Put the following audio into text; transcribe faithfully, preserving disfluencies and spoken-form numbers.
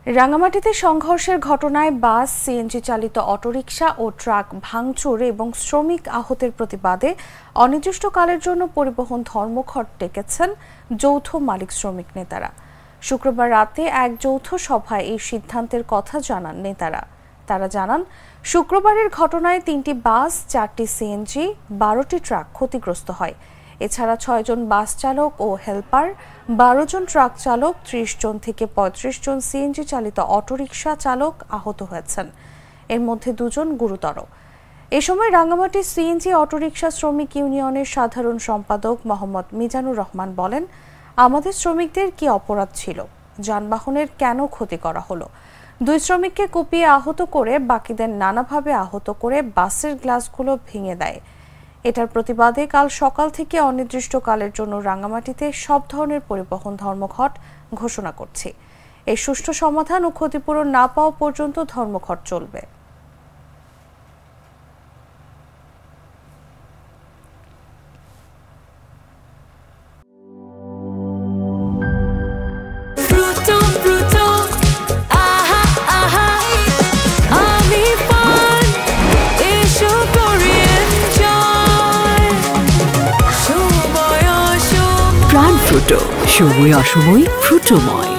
রাঙ্গামাটিতে সংঘর্ষের ঘটনায় bus, CNG চালিত অটোরিকশা ও ট্রাক ভাঙচুর এবং শ্রমিক আহতের প্রতিবাদে অনির্দিষ্টকালের জন্য পরিবহন ধর্মঘট ডেকেছেন যৌথ মালিক শ্রমিক নেতারা। শুক্রবার রাতে এক যৌথ সভায় এই সিদ্ধান্তের কথা জানান নেতারা। তারা জানান, শুক্রবারের ঘটনায় তিনটি বাস, চারটি সিএনজি, বারোটি ট্রাক ক্ষতিগ্রস্ত হয়। এছাড়া ছয়জন বাস চালক ও হেলপার, বারো জন ট্রাক চালক, ত্রিশ জন থেকে পঁয়ত্রিশ জন সিএনজি চালিত অটোরিকশা চালক আহত হয়েছেন। এর মধ্যে দুজন গুরুতর। এ সময় রাঙ্গামাটি সিএনজি অটোরিকশা শ্রমিক ইউনিয়নের সাধারণ সম্পাদক মোহাম্মদ মিজানুর রহমান বলেন, আমাদের শ্রমিকদের কি অপরাধ ছিল? যানবাহনের কেন ক্ষতি করা হলো? দুই শ্রমিককে কুপিয়ে আহত করে বাকিদের নানাভাবে আহত করে বাসের গ্লাসগুলো ভেঙে দেয়। এটার প্রতিবাদে কাল সকাল থেকে অনির্দিষ্টকালের জন্য রাঙ্গামাটিতে সব ধরনের পরিবহন ধর্মঘট ঘোষণা করছে। এই সুষ্ঠু সমাধান ও ক্ষতিপূরণ না পাওয়া পর্যন্ত ধর্মঘট চলবে। ফ্রুটো, সময় অসময় ফ্রুটোময়।